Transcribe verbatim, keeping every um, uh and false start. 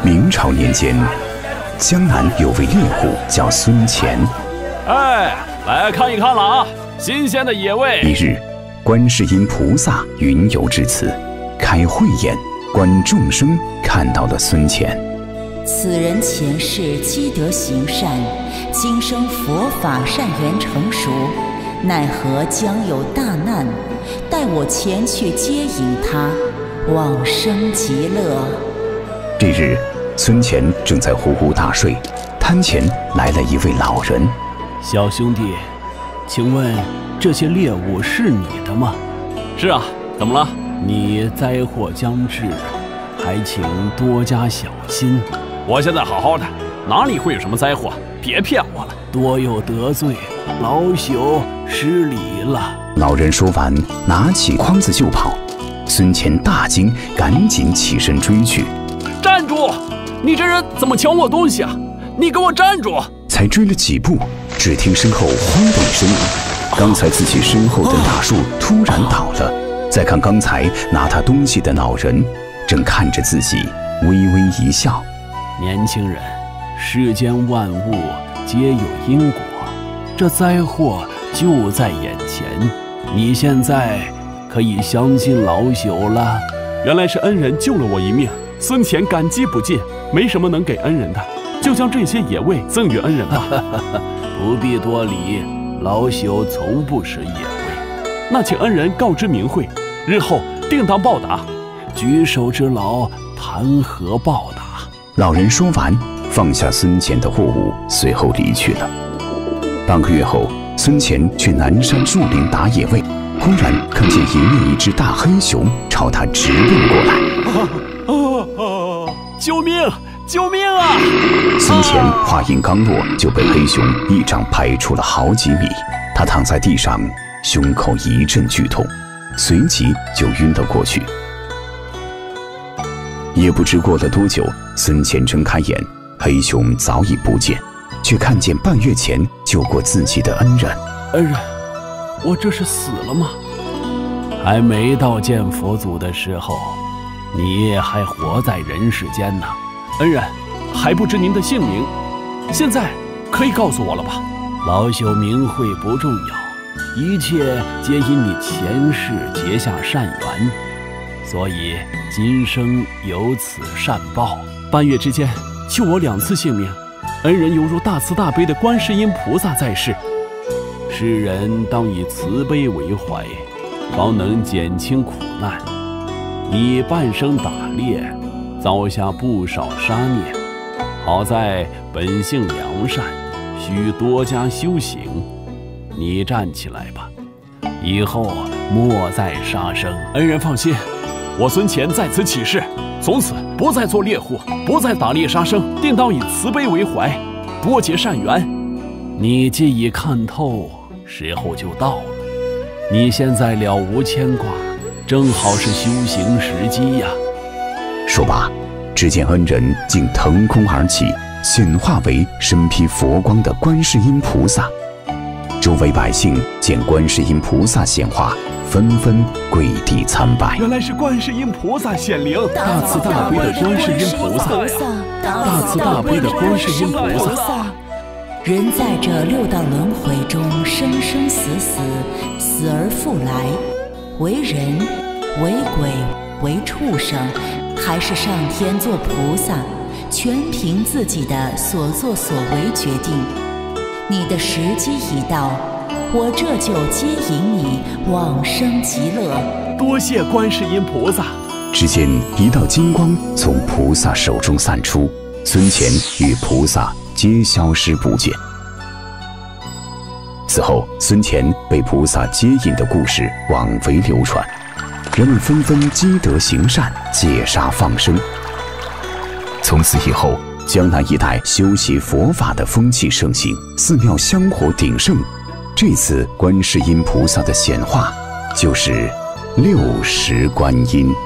明朝年间，江南有位猎户叫孙乾。 哎，来看一看了啊，新鲜的野味。 一日，观世音菩萨云游至此，开慧眼，观众生看到了孙乾。 此人前世积德行善，今生佛法善缘成熟，奈何将有大难，待我前去接引他，往生极乐。 这日，孙乾正在呼呼大睡，摊前来了一位老人。 小兄弟，请问这些猎物是你的吗？ 是啊，怎么了？ 你灾祸将至，还请多加小心。 我现在好好的，哪里会有什么灾祸？别骗我了。 多有得罪，老朽失礼了。 老人说完，拿起筐子就跑。孙乾大惊，赶紧起身追去。 站住！你这人怎么抢我东西啊？你给我站住！ 才追了几步，只听身后轰的一声，刚才自己身后的大树突然倒了。再看刚才拿他东西的老人，正看着自己，微微一笑。 年轻人，世间万物皆有因果，这灾祸就在眼前，你现在可以相信老朽了。 原来是恩人救了我一命，孙乾感激不尽，没什么能给恩人的，就将这些野味赠予恩人吧。 不必多礼，老朽从不食野味。 那请恩人告知明慧，日后定当报答。 举手之劳，谈何报答？ 老人说完，放下孙乾的货物，随后离去了。半个月后，孙乾去南山树林打野味，忽然看见迎面一只大黑熊朝他直奔过来。 啊啊啊！救命！救命啊！ 孙乾话音刚落，就被黑熊一掌拍出了好几米。他躺在地上，胸口一阵剧痛，随即就晕了过去。也不知过了多久，孙乾睁开眼，黑熊早已不见，却看见半月前救过自己的恩人。 恩人，我这是死了吗？还没到见佛祖的时候，你还活在人世间呢。 恩人，还不知您的姓名，现在可以告诉我了吧？ 老朽名讳不重要，一切皆因你前世结下善缘，所以今生有此善报。 半月之间救我两次性命，恩人犹如大慈大悲的观世音菩萨在世。 世人当以慈悲为怀，方能减轻苦难。你半生打猎，遭下不少杀孽，好在本性良善，需多加修行。你站起来吧，以后莫再杀生。 恩人放心，我孙乾在此起誓，从此不再做猎户，不再打猎杀生，定当以慈悲为怀，多结善缘。 你既已看透，时候就到了。你现在了无牵挂，正好是修行时机呀。 说罢，只见恩人竟腾空而起，显化为身披佛光的观世音菩萨。周围百姓见观世音菩萨显化，纷纷跪地参拜。 原来是观世音菩萨显灵， 大慈大悲的观世音菩萨呀！大慈大悲的观世音菩萨。人在这六道轮回中生生死死，死而复来，为人、为鬼、为畜生，还是上天做菩萨，全凭自己的所作所为决定。你的时机已到，我这就接引你往生极乐。 多谢观世音菩萨。 只见一道金光从菩萨手中散出，孙乾与菩萨皆消失不见。此后，孙乾被菩萨接引的故事广为流传，人们纷纷积德行善，戒杀放生。从此以后，江南一带修习佛法的风气盛行，寺庙香火鼎盛。这次观世音菩萨的显化，就是六十观音。